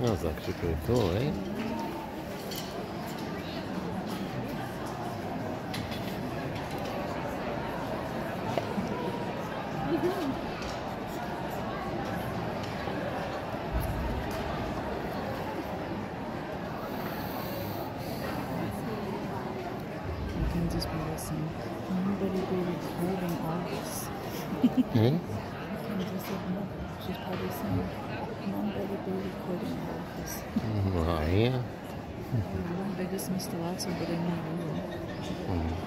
That's actually pretty cool, eh? You can just be listening. Nobody be recording all this. Hmm? You can just ignore. She's probably saying, nobody be recording all of this. Oh, yeah. They just missed the last one, but they knew.